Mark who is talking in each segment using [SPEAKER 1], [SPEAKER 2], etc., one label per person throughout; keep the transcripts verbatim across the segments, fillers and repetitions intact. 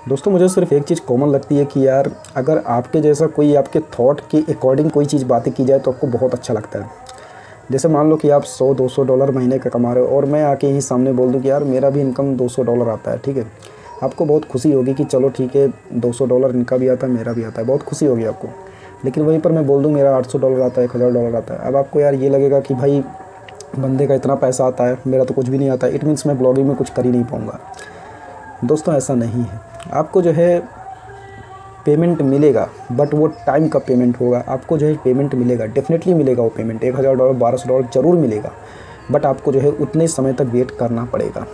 [SPEAKER 1] दोस्तों मुझे सिर्फ एक चीज़ कॉमन लगती है कि यार अगर आपके जैसा कोई आपके थॉट के अकॉर्डिंग कोई चीज़ बातें की जाए तो आपको बहुत अच्छा लगता है। जैसे मान लो कि आप सौ दो सौ डॉलर महीने का कमा रहे हो और मैं आके ही सामने बोल दूं कि यार मेरा भी इनकम दो सौ डॉलर आता है, ठीक है, आपको बहुत खुशी होगी कि चलो ठीक है दो सौ डॉलर इनका भी आता है मेरा भी आता है, बहुत खुशी होगी आपको। लेकिन वहीं पर मैं बोल दूँ मेरा आठ सौ डॉलर आता है, एक हज़ार डॉलर आता है, अब आपको यार ये लगेगा कि भाई बंदे का इतना पैसा आता है, मेरा तो कुछ भी नहीं आता, इट मीन्स मैं ब्लॉगिंग में कुछ कर ही नहीं पाऊँगा। दोस्तों ऐसा नहीं है, आपको जो है पेमेंट मिलेगा, बट वो टाइम का पेमेंट होगा। आपको जो है पेमेंट मिलेगा, डेफिनेटली मिलेगा वो पेमेंट, एक हज़ार डॉलर बारह सौ डॉलर ज़रूर मिलेगा, बट आपको जो है उतने समय तक वेट करना पड़ेगा।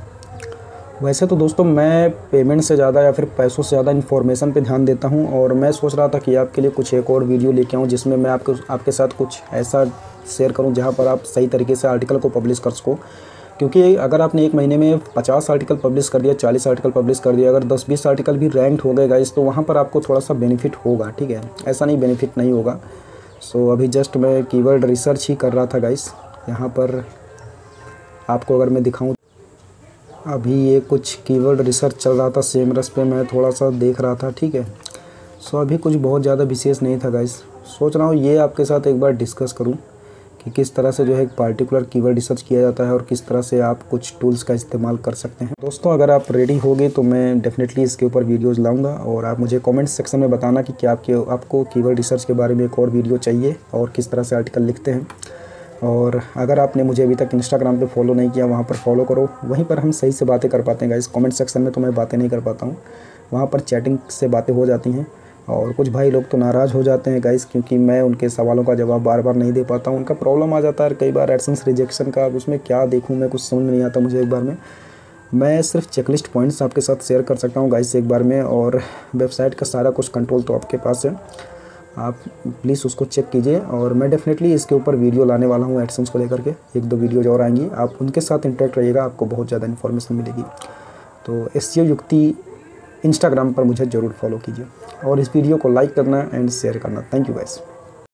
[SPEAKER 1] वैसे तो दोस्तों मैं पेमेंट से ज़्यादा या फिर पैसों से ज़्यादा इन्फॉर्मेशन पे ध्यान देता हूँ, और मैं सोच रहा था कि आपके लिए कुछ एक और वीडियो लेके आऊँ जिसमें मैं आपको आपके साथ कुछ ऐसा शेयर करूँ जहाँ पर आप सही तरीके से आर्टिकल को पब्लिश कर सको। क्योंकि अगर आपने एक महीने में पचास आर्टिकल पब्लिश कर दिया, चालीस आर्टिकल पब्लिश कर दिया, अगर दस बीस आर्टिकल भी रैंक हो गए गाइस, तो वहाँ पर आपको थोड़ा सा बेनिफिट होगा, ठीक है, ऐसा नहीं बेनिफिट नहीं होगा। सो अभी जस्ट मैं कीवर्ड रिसर्च ही कर रहा था गाइस। यहाँ पर आपको अगर मैं दिखाऊँ, अभी ये कुछ कीवर्ड रिसर्च चल रहा था सेमरस पे, मैं थोड़ा सा देख रहा था, ठीक है। सो अभी कुछ बहुत ज़्यादा विशेष नहीं था गाइस। सोच रहा हूँ ये आपके साथ एक बार डिस्कस करूँ कि किस तरह से जो है एक पार्टिकुलर कीवर्ड रिसर्च किया जाता है और किस तरह से आप कुछ टूल्स का इस्तेमाल कर सकते हैं। दोस्तों अगर आप रेडी होगे तो मैं डेफिनेटली इसके ऊपर वीडियोस लाऊंगा, और आप मुझे कमेंट सेक्शन में बताना कि क्या आपके आपको कीवर्ड रिसर्च के बारे में एक और वीडियो चाहिए और किस तरह से आर्टिकल लिखते हैं। और अगर आपने मुझे अभी तक इंस्टाग्राम पे फॉलो नहीं किया, वहाँ पर फॉलो करो, वहीं पर हम सही से बातें कर पाते हैं गाइस। कमेंट सेक्शन में तो मैं बातें नहीं कर पाता हूँ, वहाँ पर चैटिंग से बातें हो जाती हैं, और कुछ भाई लोग तो नाराज़ हो जाते हैं गाइस क्योंकि मैं उनके सवालों का जवाब बार बार नहीं दे पाता हूँ। उनका प्रॉब्लम आ जाता है कई बार एडसेंस रिजेक्शन का, अब उसमें क्या देखूँ मैं, कुछ समझ में नहीं आता मुझे एक बार में। मैं सिर्फ चेकलिस्ट पॉइंट्स आपके साथ शेयर कर सकता हूँ गाइस एक बार में, और वेबसाइट का सारा कुछ कंट्रोल तो आपके पास है, आप प्लीज़ उसको चेक कीजिए। और मैं डेफिनेटली इसके ऊपर वीडियो लाने वाला हूँ एडसेंस को लेकर के, एक दो वीडियोज और आएंगी, आप उनके साथ इंटरेक्ट रहिएगा, आपको बहुत ज़्यादा इन्फॉर्मेशन मिलेगी। तो एसईओ युक्ति इंस्टाग्राम पर मुझे ज़रूर फॉलो कीजिए और इस वीडियो को लाइक करना एंड शेयर करना। Thank you guys.